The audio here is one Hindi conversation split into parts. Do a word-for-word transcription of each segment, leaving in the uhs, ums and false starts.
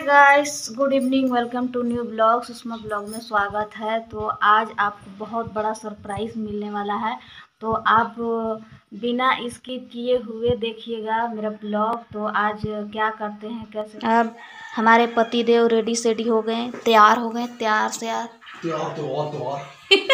Guys, good evening, welcome to new blog. Sushma blog में स्वागत है। तो आज आपको बहुत बड़ा सरप्राइज मिलने वाला है, तो आप बिना स्किप किए हुए देखिएगा मेरा ब्लॉग। तो आज क्या करते हैं, कैसे अब हमारे पति देव रेडी सेडी हो गए, तैयार हो गए, तैयार से यार तैयार तैयार तैयार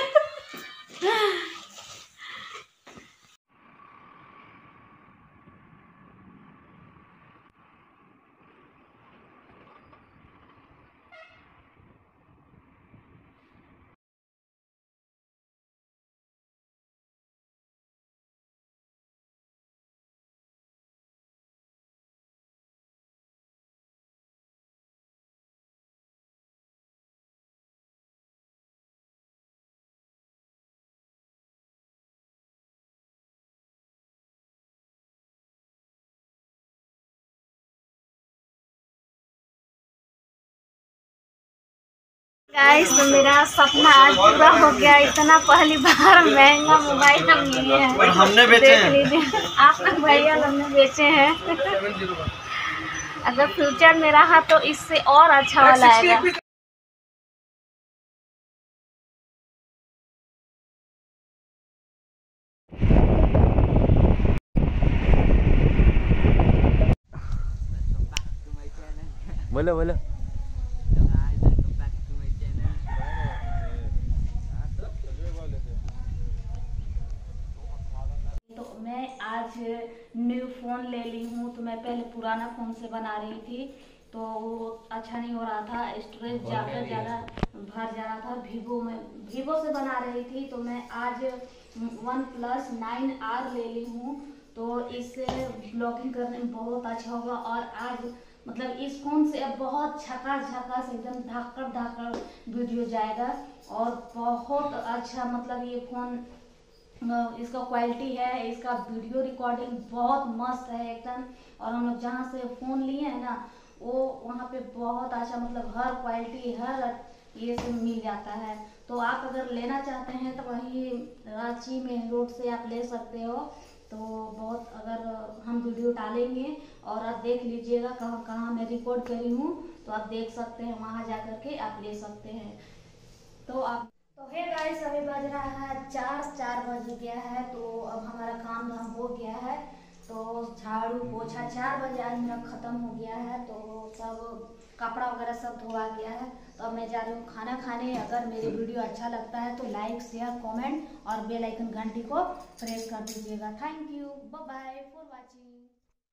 गाइस। तो मेरा सपना आज पूरा हो गया। इतना पहली बार महंगा मोबाइल हम लिए हैं, हमने बेचे हैं। आप लोग भैया हमने बेचे हैं। अगर फ्यूचर में रहा तो इससे और अच्छा वाला आएगा। बोलो बोलो। तो मैं आज न्यू फ़ोन ले ली हूँ। तो मैं पहले पुराना फ़ोन से बना रही थी, तो वो अच्छा नहीं हो रहा था, स्टोरेज ज़्यादा ज़्यादा भर जा रहा था। वीवो में वीवो से बना रही थी। तो मैं आज वन प्लस नाइन आर ले ली हूँ। तो इससे ब्लॉगिंग करने में बहुत अच्छा होगा। और आज मतलब इस फ़ोन से अब बहुत झकास झकास एकदम धाकड़ धाकड़ वीडियो जाएगा। और बहुत अच्छा मतलब ये फ़ोन इसका क्वालिटी है, इसका वीडियो रिकॉर्डिंग बहुत मस्त है एकदम। और हम लोग जहाँ से फ़ोन लिए हैं ना, वो वहाँ पे बहुत अच्छा मतलब हर क्वालिटी हर ये सब मिल जाता है। तो आप अगर लेना चाहते हैं तो वही रांची मेन रोड से आप ले सकते हो। तो बहुत अगर हम वीडियो डालेंगे और आप देख लीजिएगा कहाँ कहाँ मैं रिकॉर्ड करी हूँ, तो आप देख सकते हैं, वहाँ जा कर के आप ले सकते हैं। तो आप तो हे गाइस, अभी बज रहा है चार चार बज गया है। तो अब हमारा काम धाम हो गया है। तो झाड़ू पोछा चार बजे आज मेरा ख़त्म हो गया है। तो सब कपड़ा वगैरह सब धोआ गया है। तो अब मैं जा रही हूँ खाना खाने। अगर मेरी वीडियो अच्छा लगता है तो लाइक शेयर कमेंट और बेल आइकन घंटी को प्रेस कर दीजिएगा। Thank you, bye bye for watching.